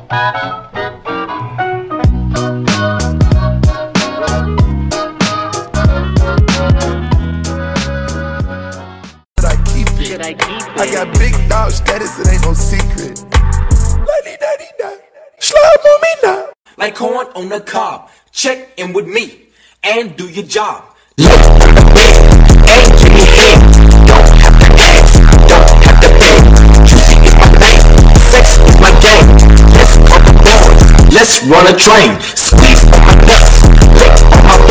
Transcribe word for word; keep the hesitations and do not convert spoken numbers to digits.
Should I keep it? I got big dog status, it ain't no secret. Slide on me now. Like corn on the cob, check in with me and do your job. Lay on the bed and give me head. Don't have to ask, don't have to beg. Juicy is my thing, sex is my game. Let's pump the boys, let's run a train. Squeeze on my nuts, lick on my